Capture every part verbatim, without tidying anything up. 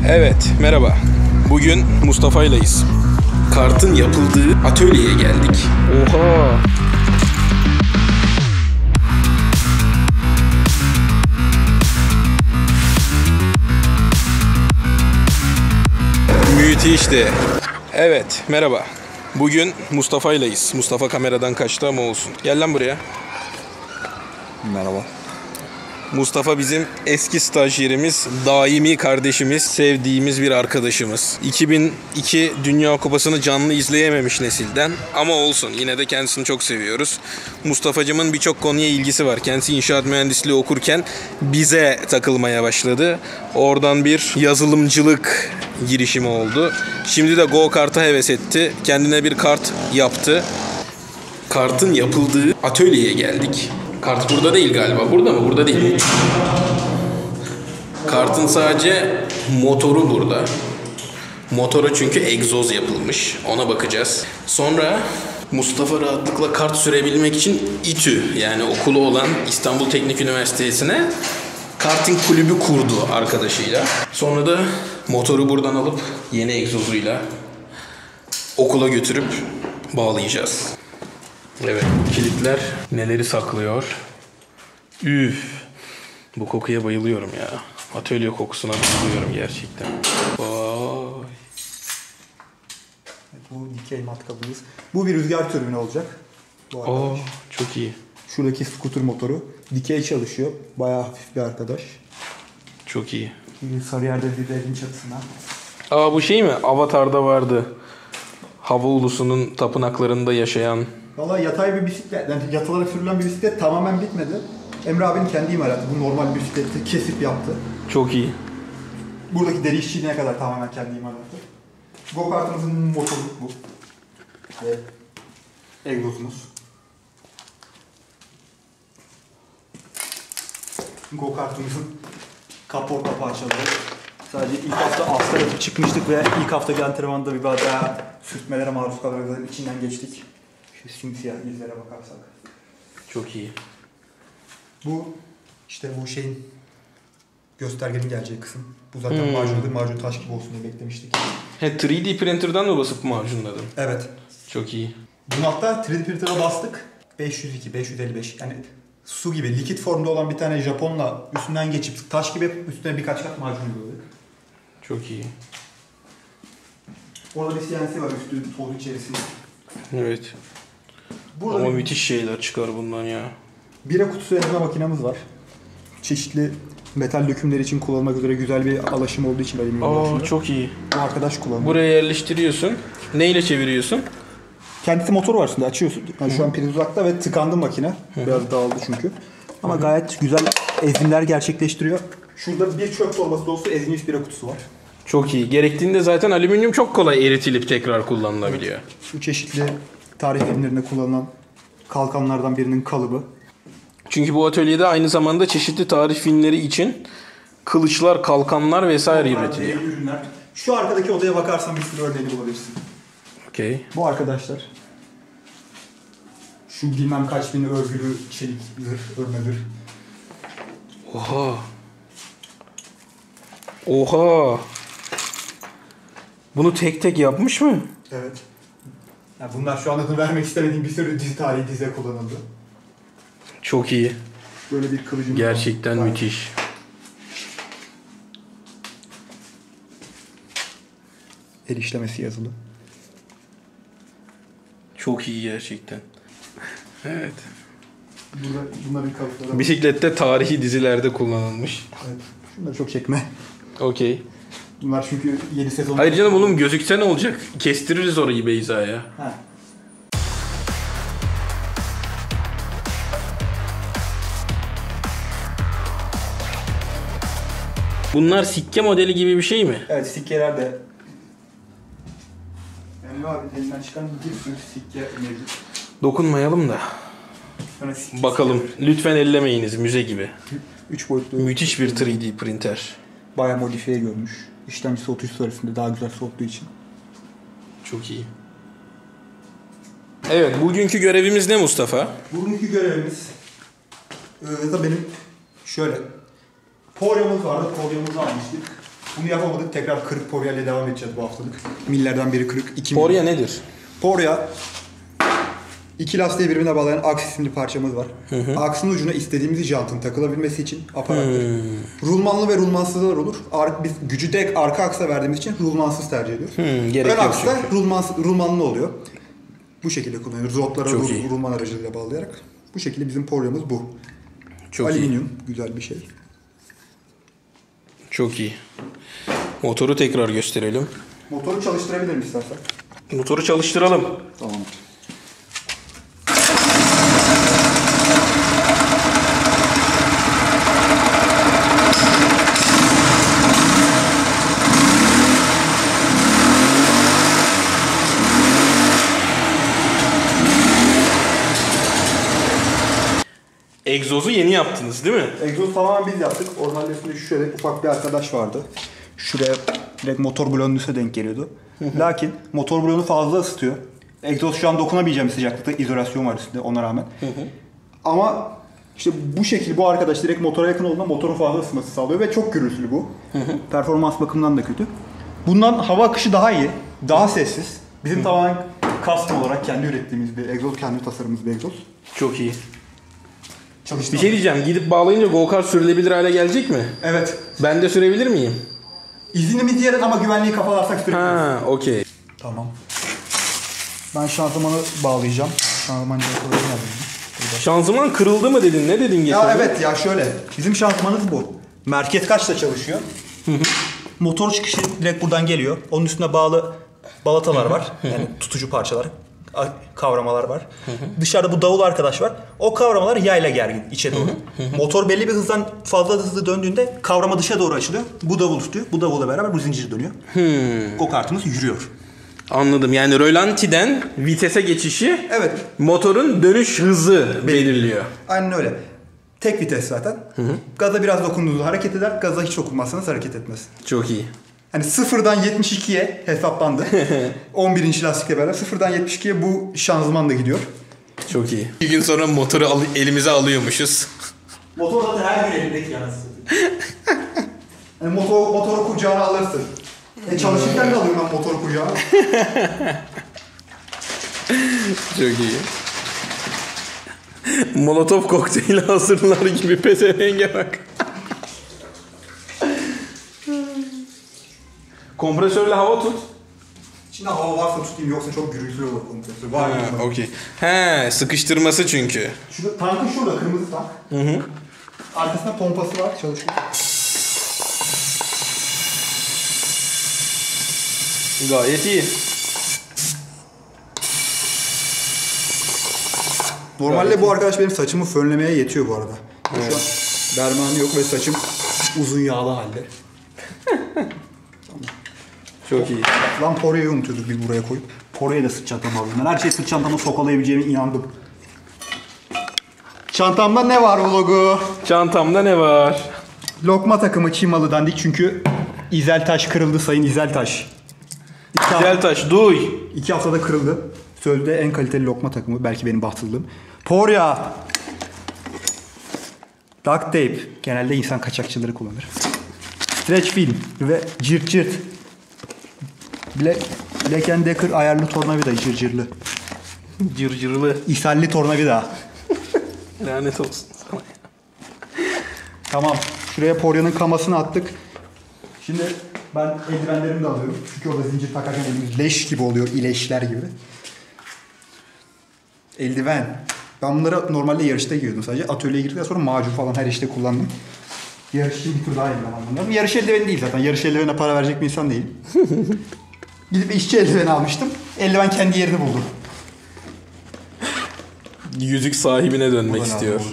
Evet, merhaba. Bugün Mustafa'ylayız. Kartın yapıldığı atölyeye geldik. Oha! Müthişti. Evet, merhaba. Bugün Mustafa'ylayız. Mustafa kameradan kaçtı ama olsun. Gel lan buraya. Merhaba. Mustafa bizim eski stajyerimiz, daimi kardeşimiz, sevdiğimiz bir arkadaşımız. iki bin iki Dünya Kupası'nı canlı izleyememiş nesilden ama olsun, yine de kendisini çok seviyoruz. Mustafa'cımın birçok konuya ilgisi var. Kendisi inşaat mühendisliği okurken bize takılmaya başladı. Oradan bir yazılımcılık girişimi oldu. Şimdi de go kart'a heves etti. Kendine bir kart yaptı. Kartın yapıldığı atölyeye geldik. Kart burada değil galiba. Burada mı? Burada değil. Kartın sadece motoru burada. Motora çünkü egzoz yapılmış. Ona bakacağız. Sonra Mustafa rahatlıkla kart sürebilmek için İTÜ, yani okulu olan İstanbul Teknik Üniversitesi'ne karting kulübü kurdu arkadaşıyla. Sonra da motoru buradan alıp yeni egzozuyla okula götürüp bağlayacağız. Evet, kilitler neleri saklıyor? Üf, bu kokuya bayılıyorum ya. Atölye kokusuna bayılıyorum gerçekten. Vay. Bu dikey matkabımız. Bu bir rüzgar türbini olacak. Bu arkadaş. Oo, çok iyi. Şuradaki scooter motoru dikey çalışıyor. Bayağı hafif bir arkadaş. Çok iyi. Sarıyer'de bir evin çatısına. Aa, bu şey mi? Avatar'da vardı. Hava ulusunun tapınaklarında yaşayan. Valla yatay bir bisiklet, yani yatılarak sürülen bir bisiklet tamamen bitmedi. Emre abinin kendi imalatı. Bu normal bir bisikleti kesip yaptı. Çok iyi. Buradaki deri işçiliğine kadar tamamen kendi imalatı. Go kartımızın motoru bu. Ve egzozumuz. Go kartımızın kapor kapağı açıldı. Sadece ilk hafta asla yapıp çıkmıştık ve ilk haftaki antrenmanda bir daha sürtmelere maruz kalarak içinden geçtik. Şu simsiyah izlere bakarsak. Çok iyi. Bu işte bu şeyin göstergenin geleceği kısım. Bu zaten Hmm. macunladı. Macun taş gibi olsun diye beklemiştik. He, üç D printer'dan mı basıp macunladın? Evet. Çok iyi. Bunu hatta üç D printer'a bastık. beş yüz iki, beş yüz elli beş, yani su gibi likit formda olan bir tane Japonla üstünden geçip taş gibi üstüne birkaç kat macun uyguladık. Çok iyi. Orada bir C N C var üstü toz içerisinde. Evet. Burada Ama bir müthiş şeyler çıkar bundan ya. bira kutusu ezme makinamız var. Çeşitli metal dökümler için kullanılmak üzere güzel bir alaşım olduğu için alüminyum. Aa, çok iyi. Bu arkadaş kullanıyor. Buraya yerleştiriyorsun. Neyle çeviriyorsun? Kendisi motor var üstünde, açıyorsun. Yani şu an priz uzakta ve tıkandı makine. Biraz dağıldı çünkü. Ama Hı-hı. gayet güzel ezimler gerçekleştiriyor. Şurada bir çöp torbası dolusu ezilmiş bira kutusu var. Çok iyi. Gerektiğinde zaten alüminyum çok kolay eritilip tekrar kullanılabiliyor. Evet. Şu çeşitli tarih filmlerinde kullanılan kalkanlardan birinin kalıbı. Çünkü bu atölyede aynı zamanda çeşitli tarih filmleri için kılıçlar, kalkanlar vesaire Onlar üretiliyor. Ürünler. Şu arkadaki odaya bakarsan bir sürü örneğini bulabilirsin. Okey. Bu arkadaşlar. Şu bilmem kaç bin örgülü çelik zırh, örmedir. Oha. Oha. Bunu tek tek yapmış mı? Evet. Yani bunlar şu an adını vermek istemediğim bir sürü dizi tarihi dize kullanıldı. Çok iyi. Böyle bir kılıcımız gerçekten var. müthiş. El işlemesi yazılı. Çok iyi gerçekten. Evet. Burada, bunların kalıpları. Bisiklette tarihi dizilerde kullanılmış. Evet. Şunları çok çekme. Okey. Bunlar çünkü yedi sezon... Hayır canım oğlum, gözükse ne olacak? Kestiririz orayı Beyza'ya. Ha. Bunlar sikke modeli gibi bir şey mi? Evet, sikkeler de... Emre abi elinden çıkan bir sürü sikke mevcut. Dokunmayalım da. Bakalım. Lütfen ellemeyiniz, müze gibi. üç boyutlu. Müthiş bir üç D printer. Bayağı modifiye görmüş. İşlemci soğutucu sayesinde daha güzel soğuttuğu için. Çok iyi. Evet, bugünkü görevimiz ne Mustafa? Bugünkü görevimiz e, da benim şöyle polyamız vardı, polyamızı almıştık. Bunu yapamadık. Tekrar kırık Porya ile devam edeceğiz bu haftalık. Millerden biri kırık. iki Porya nedir? Porya iki lastiği birbirine bağlayan aks isimli parçamız var. Hı hı. Aksın ucuna istediğimiz jantın takılabilmesi için aparattır. Hmm. Rulmanlı ve rulmansızlar olur. Ar biz gücü direkt arka aksa verdiğimiz için rulmansız tercih ediyoruz. Hmm, ön aksta rulmans rulmanlı oluyor. Bu şekilde kullanıyoruz. Rotlara rul rulman aracılığıyla bağlayarak. Bu şekilde bizim Porya'mız bu. Çok alüminyum. iyi. Güzel bir şey. Çok iyi. Motoru tekrar gösterelim. Motoru çalıştırabilirim istersen. Motoru çalıştıralım. Tamam. Egzozu yeni yaptınız değil mi? Egzozu tamamen biz yaptık. Orijinalde üstünde şöyle ufak bir arkadaş vardı. Şuraya direkt motor bloğunun üstüne denk geliyordu. Lakin motor bloğunu fazla ısıtıyor. Egzoz şu an dokunamayacağım bir sıcaklıkta. İzolasyon var üstünde ona rağmen. Hı hı. Ama işte bu şekil bu arkadaş direkt motora yakın olduğunda motorun fazla ısınması sağlıyor ve çok gürültülü bu. Hı hı. Performans bakımından da kötü. Bundan hava akışı daha iyi. Daha sessiz. Bizim hı. tamamen custom olarak kendi ürettiğimiz bir egzoz, kendi tasarımımız bir egzoz. Çok iyi. Bir şey diyeceğim. Gidip bağlayınca go-kart sürülebilir hale gelecek mi? Evet. Ben de sürebilir miyim? İznimiz yarın ama güvenliği kafalarsak sürebiliriz. Ha, okey. Tamam. Ben şanzımanı bağlayacağım. Şanzıman Şanzıman kırıldı mı dedin? Ne dedin geçen? Ya evet ya şöyle. Bizim şanzımanımız bu. Merkez kaçta çalışıyor? Hı hı. Motor çıkışı direkt buradan geliyor. Onun üstüne bağlı balatalar var. Yani tutucu parçalar. Kavramalar var. Hı hı. Dışarıda bu davul arkadaş var. O kavramalar yayla gergin içe doğru. Hı hı. Motor belli bir hızdan fazla hızlı döndüğünde kavrama dışa doğru açılıyor. Bu davul tutuyor. Bu davulla beraber bu zincir dönüyor. Hmm. Go-kartımız yürüyor. Anladım. Yani rölantiden vitese geçişi evet. motorun dönüş hızı belirliyor. Aynen öyle. Tek vites zaten. Hı hı. Gaza biraz dokunduğunuzda hareket eder. Gaza hiç dokunmazsanız hareket etmez. Çok iyi. Hani sıfırdan yetmiş ikiye hesaplandı. on birinci lastikle beraber sıfırdan yetmiş ikiye bu şanzıman da gidiyor. Çok iyi. Bir gün sonra motoru al elimize alıyormuşuz. Motor zaten her gün elindeki yani. Hani motor, motoru kucağına alırsın. E çalışırken de alıyorum ben motoru kucağına. Çok iyi. Molotov kokteyli hazırlar gibi pezevenge bak. Kompresörle hava tut. İçinde hava varsa tutayım yoksa çok gürültülü olur kompresör. Var ha, okey. He, sıkıştırması çünkü. Şurada, tankın şurada kırmızı tank. Hı hı. Arkasında pompası var çalışıyor. Gayet iyi. Normalde Gayet bu iyi. Arkadaş benim saçımı fönlemeye yetiyor bu arada. Evet. Şu an dermanı yok ve saçım uzun yağlı halde. Çok iyi. Lan Porya'yı unutuyorduk biz buraya koyup. Porya'yı da sırt çantama aldım. Ben her şeyi sırt çantama sokalayabileceğime inandım. Çantamda ne var vlogu? Çantamda ne var? Lokma takımı Çimalı dandik çünkü İzeltaş kırıldı sayın İzeltaş. İzeltaş duy. İki haftada kırıldı. Sözde en kaliteli lokma takımı. Belki benim bahtsızlığım. Porya. Duct tape. Genelde insan kaçakçıları kullanır. Stretch film ve cırt cırt. Black, Black and Decker ayarlı tornavida cırcırlı. Cırcırlı. İshalli tornavida. Lanet olsun sana. Tamam. Şuraya Porya'nın kamasını attık. Şimdi ben eldivenlerimi de alıyorum. Çünkü orada zincir takarken elimiz leş gibi oluyor. İleşler gibi. Eldiven. Ben bunları normalde yarışta giyiyordum sadece. Atölyeye girdikten sonra macun falan her işte kullandım. Yarış için bir tur daha eldiven aldım bunları. Yarış eldiveni değil zaten. Yarış eldivenine para verecek bir insan değilim. Gidip işçi eldiveni almıştım. Eldiven kendi yerini buldu. Yüzük sahibine dönmek istiyor.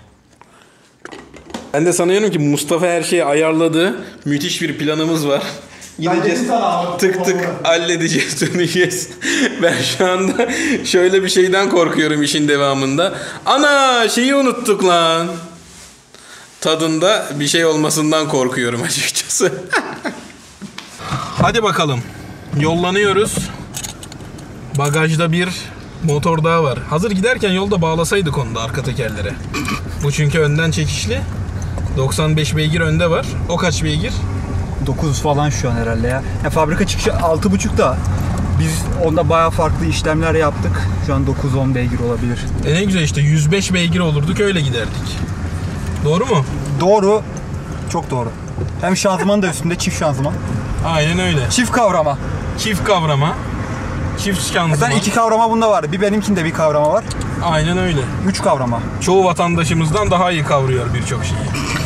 Ben de sanıyorum ki Mustafa her şeyi ayarladı. Müthiş bir planımız var. Gideceğiz, tık tık halledeceğiz, döneceğiz. Ben şu anda şöyle bir şeyden korkuyorum işin devamında. Ana şeyi unuttuk lan. Tadında bir şey olmasından korkuyorum açıkçası. Hadi bakalım. Yollanıyoruz. Bagajda bir motor daha var. Hazır giderken yolda bağlasaydık onu da arka tekerlere. Bu çünkü önden çekişli. doksan beş beygir önde var. O kaç beygir? dokuz falan şu an herhalde ya. ya fabrika çıkışı altı buçuk da biz onda bayağı farklı işlemler yaptık. Şu an dokuz on beygir olabilir. E ne güzel işte yüz beş beygir olurduk öyle giderdik. Doğru mu? Doğru. Çok doğru. Hem şanzımanı da üstünde çift şanzıman. Aynen öyle. Çift kavrama. Çift kavrama. Çift şanzıman. Zaten iki kavrama bunda var. Bir benimkinde bir kavrama var. Aynen öyle. Üç kavrama. Çoğu vatandaşımızdan daha iyi kavruyor birçok şeyi.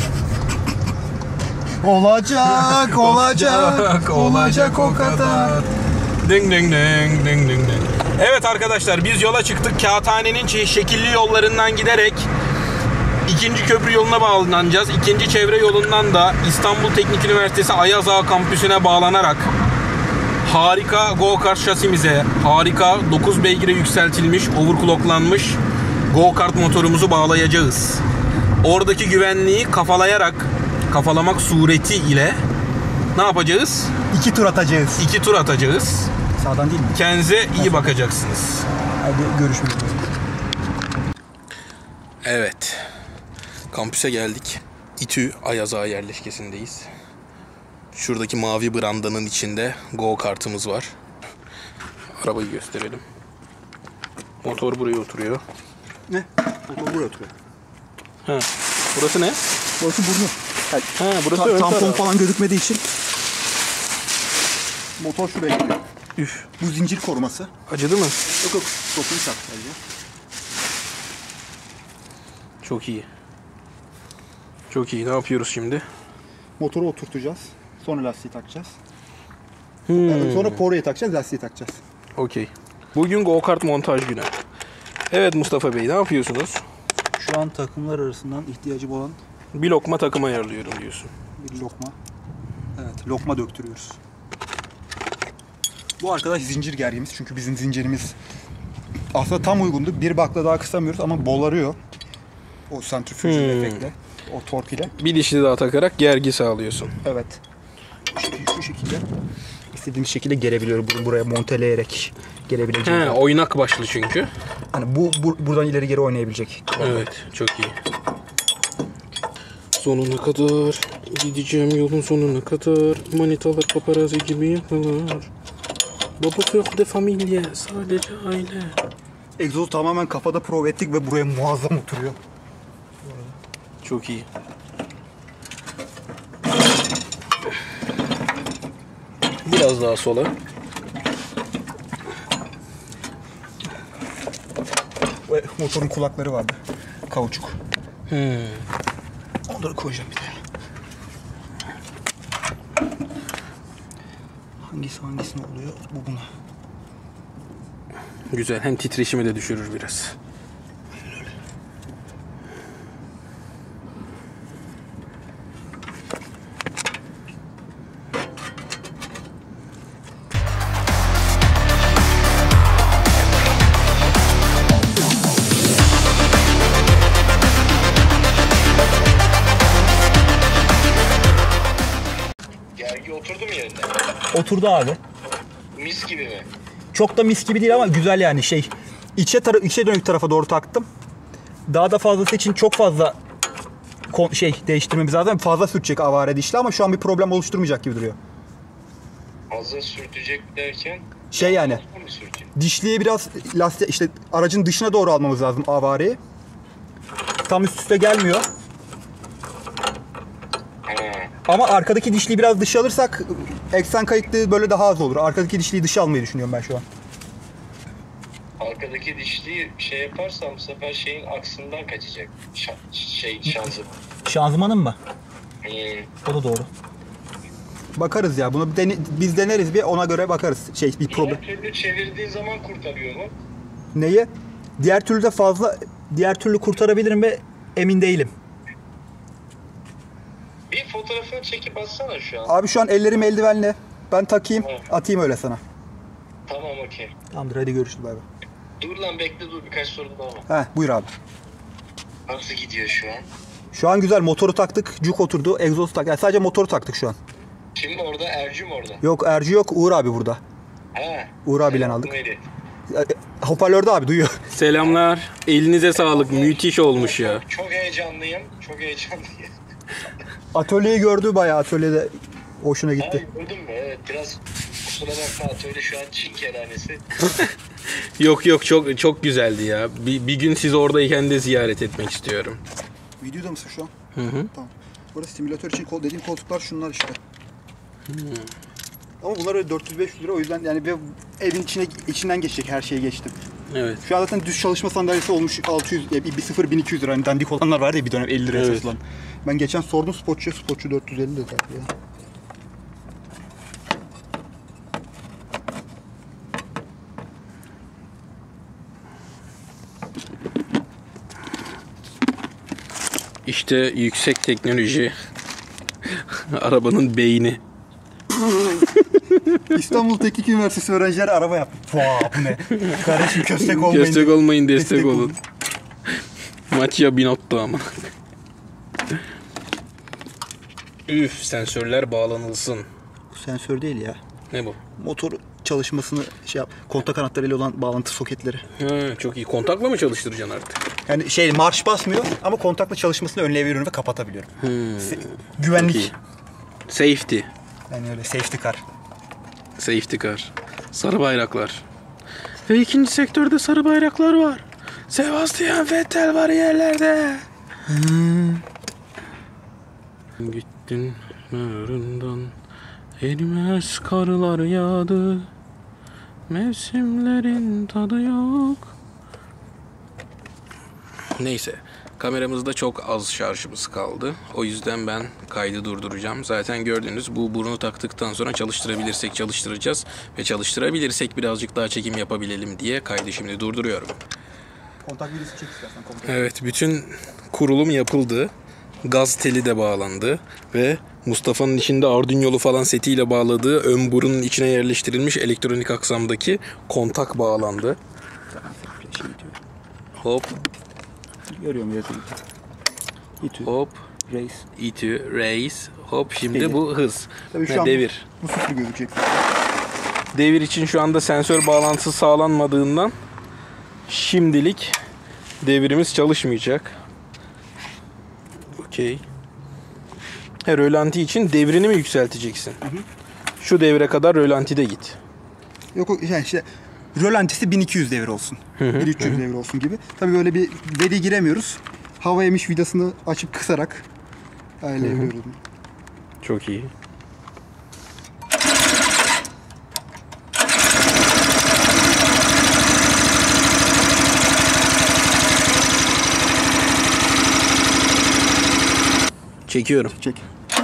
Olacak, olacak, olacak o kadar. Ding ding ding ding ding ding. Evet arkadaşlar biz yola çıktık. Kağıthane'nin şekilli yollarından giderek ikinci köprü yoluna bağlanacağız. İkinci çevre yolundan da İstanbul Teknik Üniversitesi Ayaz Ağa kampüsüne bağlanarak harika go-kart şasimize, harika dokuz beygire yükseltilmiş, overclocklanmış go-kart motorumuzu bağlayacağız. Oradaki güvenliği kafalayarak, kafalamak sureti ile ne yapacağız? İki tur atacağız. İki tur atacağız. Sağdan değil mi? Kendinize iyi bakacaksınız. Hadi görüşmek üzere. Evet. Kampüse geldik. İTÜ Ayaz Ağa yerleşkesindeyiz. Şuradaki mavi brandanın içinde go kartımız var. Arabayı gösterelim. Motor buraya oturuyor. Ne? Motor buraya oturuyor. Ha. Burası ne? Burası burnu. Yani Ha, burası ta- ön tampon taraf. falan gözükmediği için motor şuraya gidiyor. Üf. Bu zincir koruması. Acıdı mı? Yok yok. Sokunu çak sadece. Çok iyi. Çok iyi. Ne yapıyoruz şimdi? Motoru oturtacağız. Sonra lastiği takacağız. Hmm. Yani sonra poryayı takacağız, lastiği takacağız. Okey. Bugün go-kart montaj günü. Evet Mustafa Bey ne yapıyorsunuz? Şu an takımlar arasından ihtiyacı olan Bir lokma takım ayarlıyorum diyorsun. bir lokma. Evet, lokma döktürüyoruz. Bu arkadaş zincir gergimiz çünkü bizim zincirimiz aslında tam uygundu. Bir bakla daha kısamıyoruz ama bolarıyor. O santrifüj Hmm. efektle, o tork ile. Bir dişli daha takarak gergi sağlıyorsun. Evet. Şu şekilde, şu şekilde istediğimiz şekilde gelebiliyoruz. Bunu buraya monteleyerek gelebileceğiz. He, oynak başlı çünkü. Hani bu, bu buradan ileri geri oynayabilecek. Evet, çok iyi. Sonuna kadar gideceğim yolun sonuna kadar. Manitalar paparazzi gibi yakalar. Baba yok de familya, sadece aile. Egzozu tamamen kafada prova ettik ve buraya muazzam oturuyor. Çok iyi. Biraz daha sola. Ve motorun kulakları vardı. Kauçuk. Hmm. Onları koyacağım bir de. Hangisi hangisine oluyor? Bu buna. Güzel. Hem titreşimi de düşürür biraz. Gergi oturdu mu yerine? Oturdu abi. Mis gibi mi? Çok da mis gibi değil ama güzel yani şey. İçe, tara içe dönük tarafa doğru taktım. Daha da fazlası için çok fazla kon- şey değiştirmemiz lazım. Fazla sürtecek avare dişli ama şu an bir problem oluşturmayacak gibi duruyor. Fazla sürtecek derken Şey yani fazla mı sürtecek? dişliği biraz lastik işte aracın dışına doğru almamız lazım avareyi. Tam üst üste gelmiyor. Ha, Ama arkadaki dişliği biraz dışa alırsak eksen kayıklığı böyle daha az olur. Arkadaki dişliği dışa almayı düşünüyorum ben şu an. arkadaki dişliği şey yaparsam bu sefer şeyin aksından kaçacak. Şa şey şanzı. Şanzımanın mı? Hmm. O da doğru. Bakarız ya. Bunu bir dene- biz deneriz bir ona göre bakarız. Şey bir problem. Diğer türlü çevirdiği zaman kurtarıyor mu? Neyi? Diğer türlü de fazla diğer türlü kurtarabilirim mi? Emin değilim. Bir fotoğrafını çekip atsana şu an. Abi şu an ellerim eldivenli. Ben takayım, Tamam. atayım öyle sana. Tamam okey. Tamamdır hadi görüşürüz bay bay. Dur lan bekle dur birkaç sorun daha var. Heh buyur abi. Nasıl gidiyor şu an? Şu an güzel motoru taktık, cuk oturdu, egzoz tak. Yani sadece motoru taktık şu an. Şimdi orada Ercüm orada. Yok Erci yok, Uğur abi burada. Ha. Uğur abiyle Selam aldık. Melih. E, Hoparlörde abi duyuyor. Selamlar. Elinize sağlık. Müthiş olmuş ya. Çok heyecanlıyım. Çok heyecanlıyım. Atölyeyi gördü bayağı atölyede Hoşuna Ha, gitti. gördün mü? Evet, biraz kusura bakma atölye şu an Çin kerhanesi. Yok yok, çok çok güzeldi ya. Bir, bir gün siz oradayken de ziyaret etmek istiyorum. Videoda mısın şu an? Hı hı. Tamam. Burası simülatör için kol, dediğim koltuklar şunlar işte. Hmm. Ama bunlar öyle dört yüz beş yüz lira, o yüzden yani bir evin içine içinden geçecek, her şeyi geçtim. Evet. Şu an zaten düz çalışma sandalyesi olmuş altı yüz, bir sıfır bin iki yüz lira. Hani dandik olanlar vardı ya bir dönem elli liraya Evet. satılan. Ben geçen sordum spotçuya, spotçu dört yüz elli dedi ya. İşte yüksek teknoloji. Arabanın beyni. İstanbul Teknik Üniversitesi öğrencileri araba yaptı. Vaa bu ne? Kardeşim köstek olmayın. Destek olmayın, destek, Destek olun. olun. Maçya Binotto ama. Üf, sensörler bağlanılsın. Bu sensör değil ya. Ne bu? Motor çalışmasını şey yap. Kontak kanatlarıyla olan bağlantı soketleri. Ha, çok iyi. Kontakla mı çalıştıracaksın artık? Yani şey marş basmıyor ama kontakla çalışmasını önleyebiliyorum ve kapatabiliyorum. Hmm. Se- Çok iyi. güvenlik. Safety. Yani öyle safety car. Safety car. Sarı bayraklar. Ve ikinci sektörde sarı bayraklar var. Sebastian Vettel var yerlerde. Hmm. Gittin mağrından, erimez karlar yağdı. Mevsimlerin tadı yok. Neyse. Kameramızda çok az şarjımız kaldı. O yüzden ben kaydı durduracağım. Zaten gördüğünüz bu burnu taktıktan sonra çalıştırabilirsek çalıştıracağız. Ve çalıştırabilirsek birazcık daha çekim yapabilelim diye kaydı şimdi durduruyorum. Kontak virüsü çek istersen kontak. Evet, bütün kurulum yapıldı. Gaz teli de bağlandı. Ve Mustafa'nın içinde Arduino'lu falan setiyle bağladığı ön burunun içine yerleştirilmiş elektronik aksamdaki kontak bağlandı. Hop. Görüyorum yazıyı. İTÜ, Hop. race. İTÜ, race. Hop, şimdi Devir. bu hız. Tabii şu Ha, an devir. bu sıfır gözükecek. Devir için şu anda sensör bağlantısı sağlanmadığından şimdilik devirimiz çalışmayacak. Okey. Ha, rölanti için devrini mi yükselteceksin? Hı hı. Şu devre kadar rölantide git. Yok o yani işte rölantisi bin iki yüz devir olsun. bin üç yüz devir olsun gibi. Tabii böyle bir veri giremiyoruz. Hava emiş vidasını açıp kısarak ayarlayabiliyoruz. Çok iyi. Çekiyorum. Çek.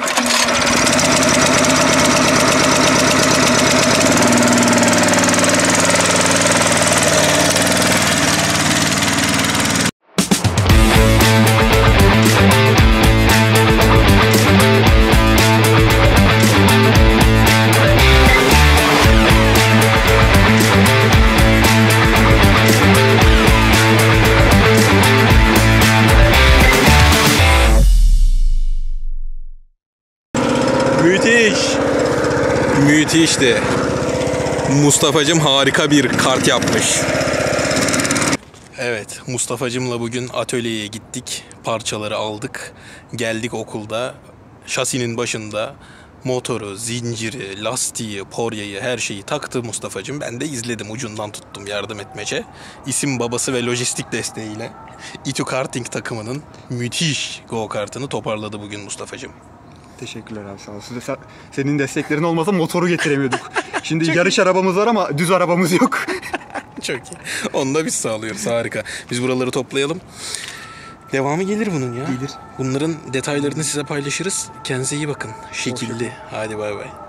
Müthiş. Müthişti. Mustafa'cım harika bir kart yapmış. Evet, Mustafa'cımla bugün atölyeye gittik. Parçaları aldık. Geldik okulda. Şasinin başında motoru, zinciri, lastiği, poryayı, her şeyi taktı Mustafa'cım. Ben de izledim, ucundan tuttum yardım etmece. İsim babası ve lojistik desteğiyle İTÜ Karting takımının müthiş go-kartını toparladı bugün Mustafa'cım. Teşekkürler abi, sağ olsun. Sen- Senin desteklerin olmasa motoru getiremiyorduk. Şimdi yarış arabamız var ama düz arabamız yok. Çok iyi. Onu da biz sağlıyoruz. Harika. Biz buraları toplayalım. Devamı gelir bunun ya. Gelir. Bunların detaylarını size paylaşırız. Kendinize iyi bakın. Şekilli. Hadi bay bay.